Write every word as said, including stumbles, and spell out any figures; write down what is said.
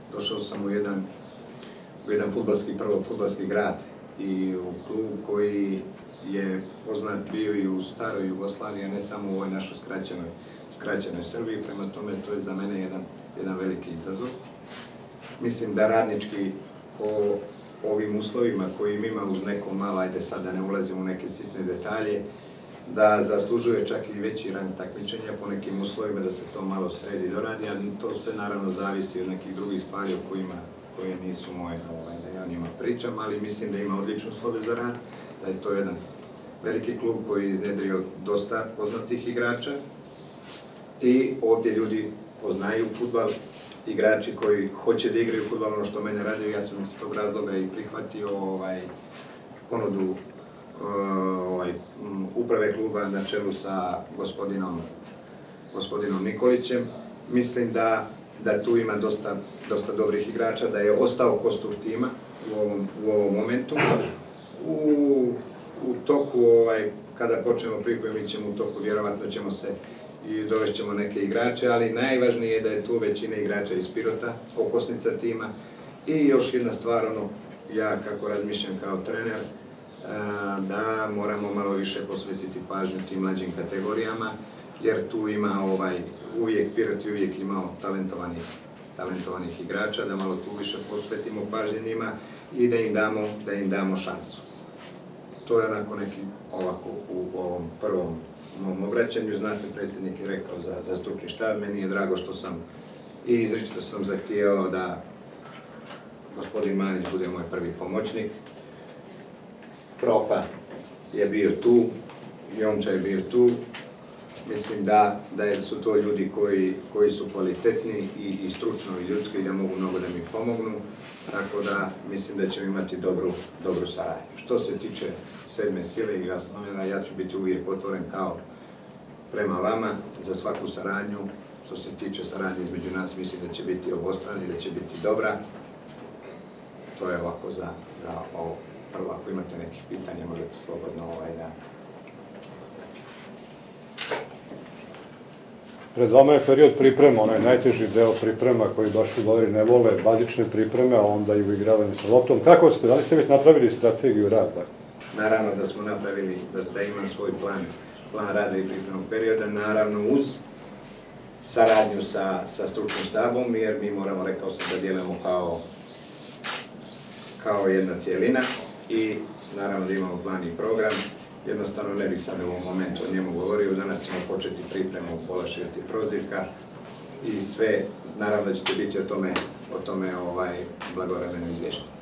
došao sam u jedan, u jedan fudbalski, prvo fudbalski grad i u klub koji je poznat bio i u staroj Jugoslaviji, a ne samo u ovoj našoj skraćenoj, skraćenoj Srbiji. Prema tome, to je za mene jedan, jedan veliki izazov. Mislim da radnički po ovim uslovima kojim ima uz neko malo, ajde sad da ne ulazimo u neke sitne detalje, da zaslužuje čak i veći rang takmičenja po nekim uslovima, da se to malo sredi i doradi, a to sve naravno zavisi od nekih drugih stvari o kojima, koje nisu moje, ovaj, da ja o njima pričam, ali mislim da ima odlične uslove za rad, da je to jedan veliki klub koji je iznedrio dosta poznatih igrača i ovdje ljudi poznaju fudbal, igrači koji hoće da igraju fudbal, ono što mene raduje, ja sam iz tog razloga i prihvatio ovaj, ponudu ovaj, uprave kluba na čelu sa gospodinom, gospodinom Nikolićem. Mislim da, da tu ima dosta, dosta dobrih igrača, da je ostao kostur tima u ovom, u ovom momentu. U, u toku, ovaj, kada počnemo pripremu, mi ćemo u toku, vjerovatno ćemo se i dovešćemo neke igrače, ali najvažnije je da je tu većina igrača iz Pirota, okosnica tima. I još jedna stvar, ono, ja kako razmišljam kao trener, da moramo malo više posvetiti pažnju tim mlađim kategorijama, jer tu ima ovaj, uvijek, Pirot je uvijek imao talentovanih, talentovanih igrača, da malo tu više posvetimo pažnje njima i da im damo, da im damo šansu. To je onako neki ovako u ovom prvom mom obraćanju. Znate, predsjednik je rekao za, za stručni štab, meni je drago što sam i izričito sam zahtijevao da gospodin Manić bude moj prvi pomoćnik. Profa je bio tu, Jonča je bio tu. Mislim da, da su to ljudi koji, koji su kvalitetni i, i stručno i ljudski i da mogu mnogo da mi pomognu. Tako da mislim da ćemo imati dobru, dobru saradnju. Što se tiče sedme sile i Jasnomira, ja ću biti uvijek otvoren kao prema vama za svaku saradnju. Što se tiče saradnje između nas, mislim da će biti obostrana i da će biti dobra. To je ovako za, za ovo. Prvo, ako imate nekih pitanja, možete slobodno ovaj da... Pred vama je period priprema, onaj najteži deo priprema koji baš fudbaleri ne vole, bazične pripreme, a onda i uigravanje sa loptom. Kako ste, da li ste već napravili strategiju rada? Naravno da smo napravili, da, da imam svoj plan, plan rada i pripremnog perioda, naravno uz saradnju sa, sa stručnim štabom, jer mi moramo, rekao sam, da djelujemo kao, kao jedna cijelina i naravno da imamo plan i program. Jednostavno ne bih sad u ovom momentu o njemu govorio, danas ćemo početi pripremu u pola šesti prozivka i sve, naravno da ćete biti o tome, o tome ovaj, blagovremeno izvješteni.